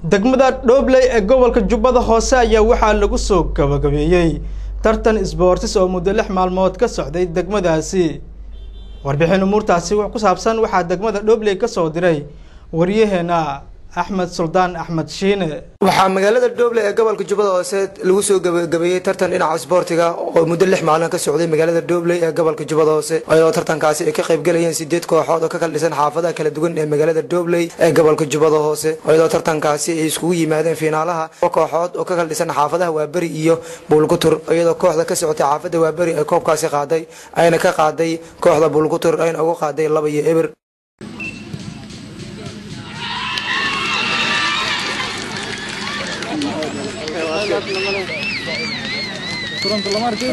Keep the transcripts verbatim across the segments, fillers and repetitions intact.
degmada Dhobley ee gobolka Jubbada Hoose ayaa waxaa lagu soo gabagabeeyay tartan isboortis oo muddo lix maalmood ka socday degmadaasi warbixin umuurtaasi wax ku saabsan waxa degmada Dhobley ka soo diray wariyaheena Ahmed Sultan Ahmed Shiine waxa magaalada Dhobley ee gobolka Jubbada Hoose lagu soo gabagabeeyay tartan dhinaca isboortiga oo muddo lix maalin ka socday magaalada Dhobley ee gobolka Jubbada Hoose ayadoo tartankaasi ay ka qayb galayeen sideed kooxood oo ka kala dhisan xaafadaha kala duwan ee magaalada Dhobley ee gobolka Jubbada Hoose ayadoo tartankaasi ay isku yimaadeen finaalaha kooxood oo ka kala dhisan xaafadaha Waabari iyo Buulgutur ayadoo kooxda ka socotay xaafada Waabari ay koobkaasi qaaday ayna ka qaaday kooxda Buulgutur ayna ugu qaaday laba iyo eber Pronto la marca.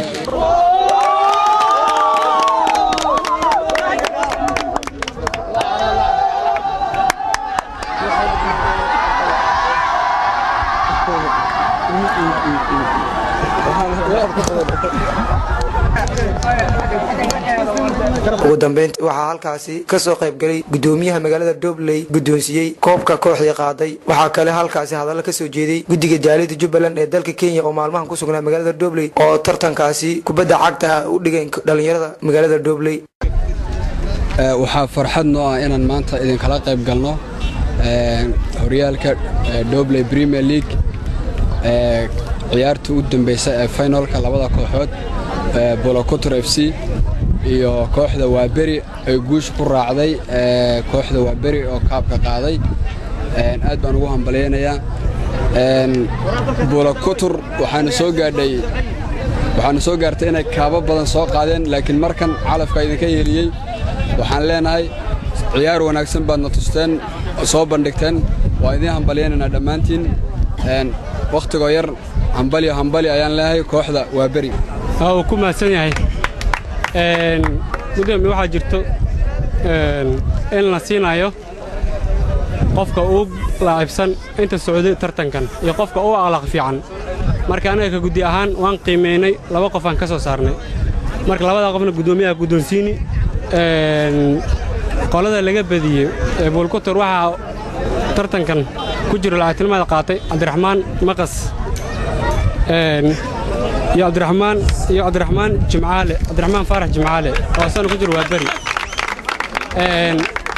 ugu dambeyn waxa halkaasi ka soo qayb galay gudoomiyaha magaalada Dhobley gudoonsiyay koobka kooxda qaaday waxa kale halkaasi hadal ka soo jeeday gudiga jaaliyada Jubbaland ee dalka Kenya oo maalmahan ku sugnaa magaalada Dhobley oo tartankaasi kubadda cagta u dhigay dhalinyarada magaalada Dhobley ee waxa farxad noo ah inaan maanta idin kala qayb galno ee horyaalka Dhobley Premier League ee ciyaarta u dambeysay ee finalka labada kooxood ee Buulgutur F C iyo kooxda Waabari ay guush ku raacday ee kooxda Waabari oo kaabka qaaday ee aad baan ugu hambaleynayaa ee Buulgutur waxaan soo gaadhay waxaan soo gaartay inay kaaba badan soo qaadeen laakiin markan calafka idinka yeeliyay waxaan leenahay ciyaar wanaagsan baad na tusteen soo bandhigteen waa idin hambaleynaynaa dhamaantiin ee waqtiga yar hambali hambali ayaan leeyahay kooxda Waabari oo ku maasan yahay een muddo waxa jirto een in la siinayo qofka uu laacibsan inta Sacuudi tartankan iyo qofka uu aqlaq fiican marka anaga ka gudi ahaan waan qiimeynay laba qof aan ka soo saarnay marka labada qofna gudoomiyaha gudoonsiini een qolada laga badiyay ee Buulgutur waxa tartankan ku jiro laacibnimada qaatay Cabdiraxmaan Maqas een يا عبد الرحمن يا عبد الرحمن جمعالي عبد الرحمن فرح جمعالي وصلنا كجر وابري ان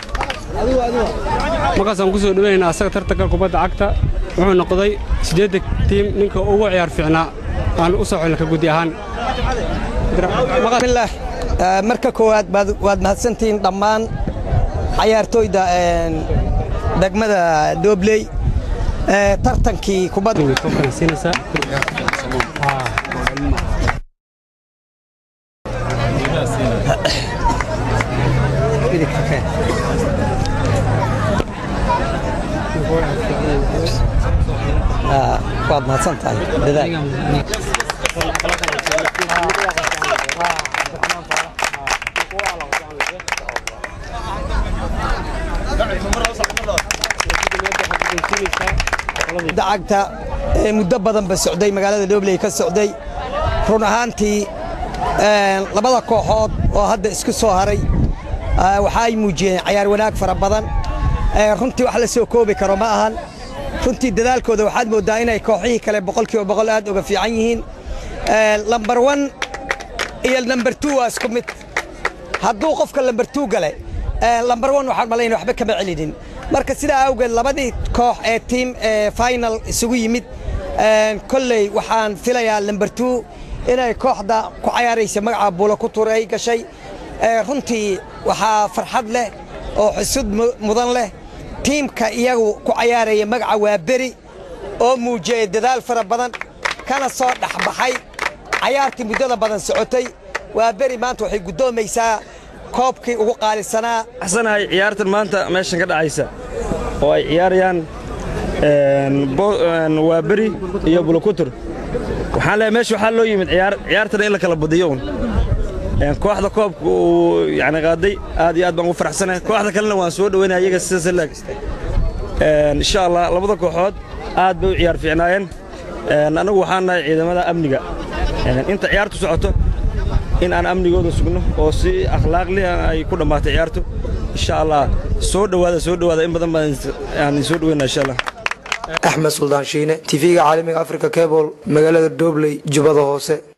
مقاسم كسو دبينا اسا ترتكل كبدا عقتا wuxuu noqday sideed team ninka ugu ciyaar fiicnaa aan u soo xilka gudi ahaan bismillah marka koowaad waad mahadsantiin dhammaan ciyaartooyda degmada Dhobley tartankii kubadda آه بعد ما تصنتها لذلك دعكتا مدبدا بالسعودية مقالة Dhobley كالسعودية رون أهانتي لبدا كوحود وهذا اسكو سوهري وحاي موجين عيار وناك فربضان runtii wax la soo koobi karo ma ahan runtii dadaalkooda waxaad moodaa inay kooxihii kale boqolkiiba boqol aad uga fiican yihiin number one iyo number two waa isku mid hadduu qofka number two gale number one waxaan malaynaa waxba kama celinin marka sidaa awgeed labadii koox ee team ee final isugu yimid kolley waxaan filayaa number two inay kooxda ku ciyaaraysa magaca Buulgutur ay gashay runtii waxaa farxad leh oo xisud mudan leh teamka iyagu ku ciyaaraya magaca Waabari oo muujiyay dadaal fara badan kana soo dhaxbaxay ciyaartii muddada badan socotay Waabari maanta waxay gudoomaysaa koobkii ugu qaalisanaa axsanahay ciyaartan maanta meeshan ka dhacaysa oo ay ciyaarayaan een Waabari iyo Buulgutur waxaan leeyahay meesha waxa loo yimid ciyaar ciyaartan in la kala badiyo een kooxda koobku yaani qaaday aad iyo aad baan u faraxsanahay kooxda kalena waan soo dhaweynaa iyaga sidaas laag een insha Allah labada kooxood aad bay u ciyaar fiicnaayeen een anagu waxaan nahay ciidamada amniga een inta ciyaartu socoto in aan amnigooda sugno oo si akhlaaq leh ay ku dhamaatay ciyaartu insha Allah soo dhawaada soo dhawaada in badan baan aan soo dhaweynaa insha Allah axmed suldaan shiine tv-ga caalamiga africa cable magaalada Doobley jubbada hoose.